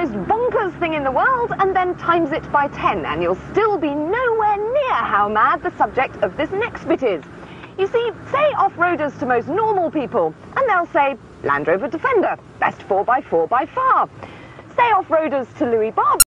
most bonkers thing in the world and then times it by 10, and you'll still be nowhere near how mad the subject of this next bit is. You see, say off-roaders to most normal people, and they'll say, Land Rover Defender, best 4x4 by far. Say off-roaders to Louis Barber.